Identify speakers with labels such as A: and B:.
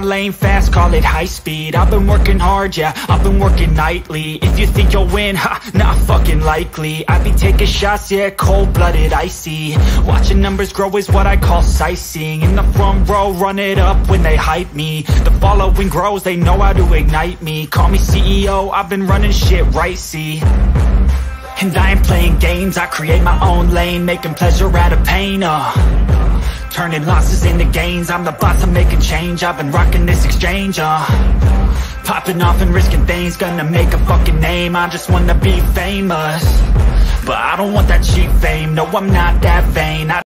A: lane fast, call it high speed. I've been working hard, yeah, I've been working nightly. If you think you'll win, ha, not fucking likely. I be taking shots, yeah, cold-blooded, icy. Watching numbers grow is what I call sightseeing. In the front row, run it up when they hype me. The following grows, they know how to ignite me. Call me CEO, I've been running shit right, see. And I ain't playing games, I create my own lane, making pleasure out of pain, turning losses into gains. I'm the boss, I'm making change. I've been rocking this exchange, popping off and risking things. Gonna make a fucking name, I just wanna be famous. But I don't want that cheap fame, no, I'm not that vain.